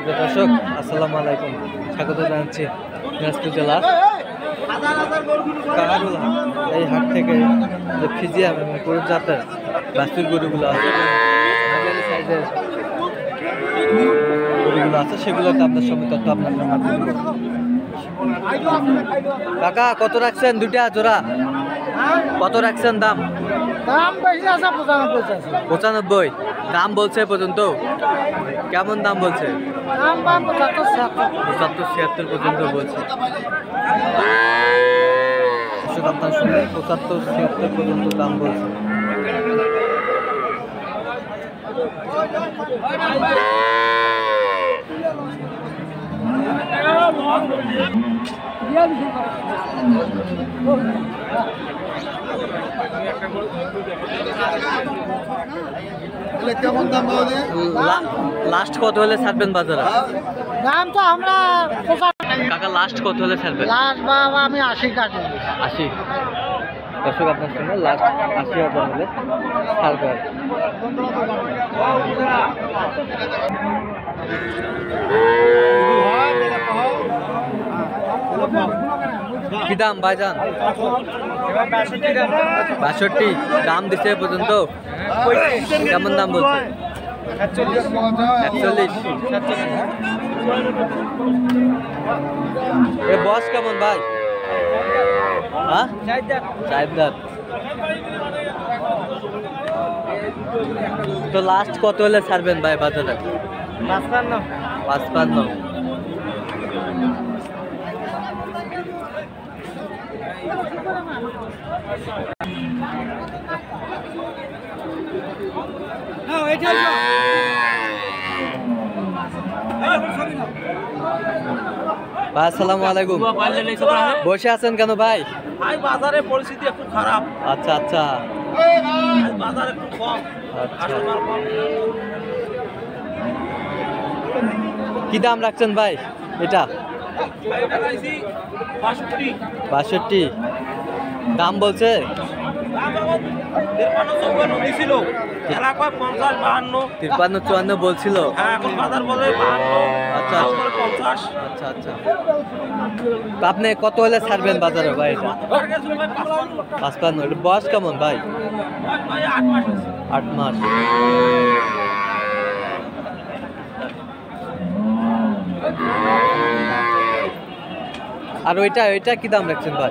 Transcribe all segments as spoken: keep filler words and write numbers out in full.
দর্শক আসসালামু আলাইকুম, স্বাগত জানাচ্ছি দিনাজপুর জেলার কাহারুল হাট। এই হাট থেকে যে ফিজিয়াম এবং গরুর জাতের বাস্তুর গরুগুলো আছে, মাঝারি সাইজের গরুগুলো আছে, সেগুলোতে আপনার সঙ্গে তথ্য আপনার কাকা কত রাখছেন দুইটা জোড়া? কত রাখছেন দাম? দাম বেশি আছে, পঁচানব্বই আছে। পঁচানব্বই দাম বলছে পর্যন্ত? কেমন দাম বলছে? দাম দাম পঁচাত্তর ছিয়াত্তর পঁচাত্তর ছিয়াত্তর পর্যন্ত বলছে। আপনার শুনে পঁচাত্তর ছিয়াত্তর পর্যন্ত দাম বলছে। কেমন দাম? লাস্ট কত হলে ছাড়বেন বাজারে? দাম তো আমরা কাকা লাস্ট কত হলে ছাড়বেন? লাস্ট বাবা আমি আশি কাটি। আশি। দর্শক আপনার সঙ্গে লাস্ট আশি হাজার হলে ছাড়বে। কি দাম ভাইজান? বাষট্টি দাম দিচ্ছে পর্যন্ত? কেমন দাম বলছে? একচল্লিশ। এ বস কেমন ভাই? হ্যাঁ চার। তো লাস্ট কত হলে ছাড়বেন ভাই বাজারে? পাঁচপান্ন। পাঁচপান্ন। ভাই আসসালামু আলাইকুম। বসে আছেন কেন ভাই? বাজারের পরিস্থিতি একটু খারাপ। আচ্ছা আচ্ছা বাজার একটু কম। আচ্ছা। কি দাম রাখছেন ভাই এটা? বাষট্টি দাম বলছে? তিপ্পান্ন চুয়ান্ন বলছিল। আচ্ছা আচ্ছা আচ্ছা। তো আপনি কত হলে ছাড়বেন বাজারে ভাই এটা? পাঁচপান্ন। এটা বয়স কেমন ভাই? আট মাস। আর ওইটা ওইটা কি দাম রাখছেন ভাই?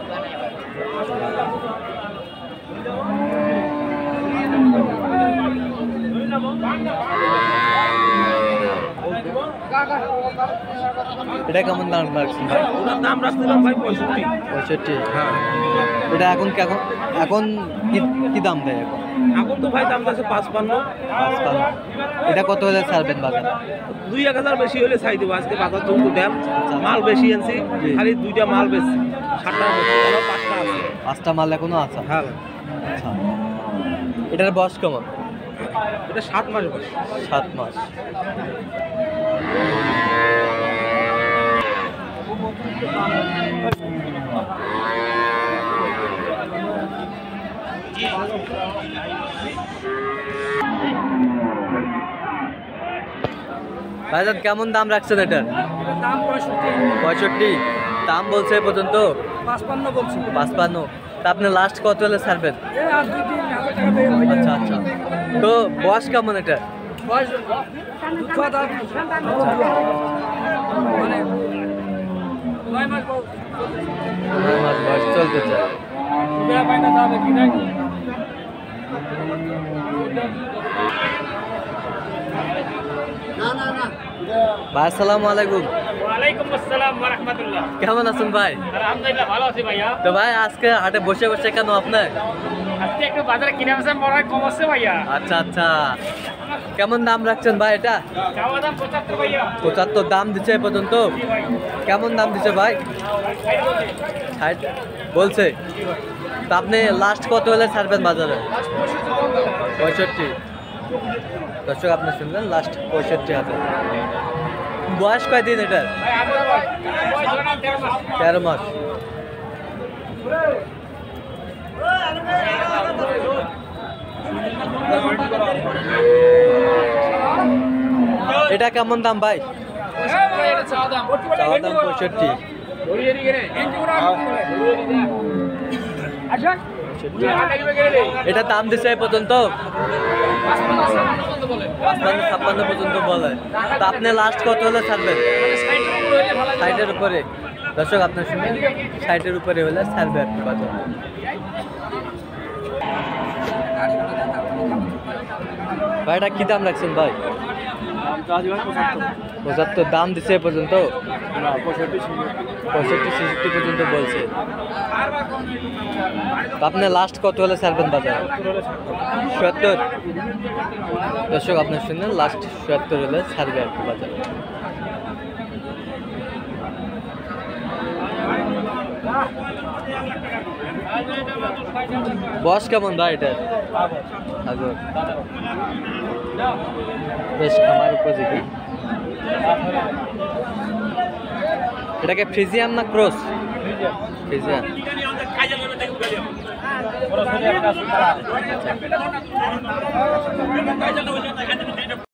এটা কেমন দাম রাখছেন ভাই? দাম রাখছিলাম ভাই পঁয়ষট্টি। পঁয়ষট্টি। হ্যাঁ। এটা এখন এখন এখন কি দাম দেয় এখন? এখন তো ভাই দাম আছে পাঁচপান্ন। পাঁচপান্ন। এটা কত হলে ছাড়বেন বাজার? দুই এক হাজার বেশি হলে ছাই দেবো। আজকে বাজার জমতো দেন, মাল বেশি আনছি, খালি দুইটা মাল বেশি। সাতটা পাঁচটা আছে। পাঁচটা মাল এখনো আছে? হ্যাঁ। আচ্ছা। এটার বয়স কেমন? এটা সাত মাস বয়স। সাত মাস। ভাইজান কেমন দাম রাখছেন এটার? দাম পঁয়ষট্টি। পঁয়ষট্টি দাম বলছে পর্যন্ত? পাঁচপান্ন বলছি। পাঁচপান্ন। তা আপনি লাস্ট কত হলে ছাড়বেন? আচ্ছা আচ্ছা। তো বয়স কেমন এটা? নয় মাস বয়স চলতে চায়। ভাই আসসালামু আলাইকুম। ওয়ালাইকুম আসসালাম ওয়া রাহমাতুল্লাহ। কেমন আছেন ভাই? আলহামদুলিল্লাহ ভালো আছি ভাইয়া। তো ভাই আজকে হাটে বসে বসে কেন আপনার? আজকে একটু বাজারে কিনে আসলাম, মনে হয় কম আছে ভাইয়া। আচ্ছা আচ্ছা। কেমন দাম রাখছেন ভাই এটা? চাওয়া দাম পঁচাত্তর ভাইয়া। পঁচাত্তর দাম দিচ্ছে এ পর্যন্ত? কেমন দাম দিচ্ছে ভাই? ষাট বলছে। তা আপনি লাস্ট কত হলে ছাড়বেন বাজারে? পঁয়ষট্টি। দর্শক আপনি শুনলেন লাস্ট পঁয়ষট্টি হাজার। বয়স কয়দিন এটার? তেরো মাস। এটা কেমন দাম ভাই? চাওয়া দাম পঁয়ষট্টি। এটা দাম দিচ্ছে এই পর্যন্ত পাঁচপান্ন ছাপ্পান্ন পর্যন্ত বলে। তা আপনি লাস্ট কত হলে ছাড়বেন? ষাটের উপরে। দর্শক আপনার শুনে ষাটের উপরে হলে ছাড়বে আর কি বাজার। ভাই এটা কি দাম রাখছেন ভাই? পঁচাত্তর দাম দিচ্ছে এ পর্যন্ত? পঁয়ষট্টি ছেষট্টি পর্যন্ত বলছে। আপনি লাস্ট কত হলে ছাড়বেন বাজার? সত্তর। দর্শক আপনার শুনলেন লাস্ট সত্তর হলে ছাড়বে আর কি বাজার। বয়স কেমন ভাই এটা? আগর বেশ খামার উপযোগী। এটাকে ফ্রিজিয়ান না ক্রস? ফ্রিজিয়ান।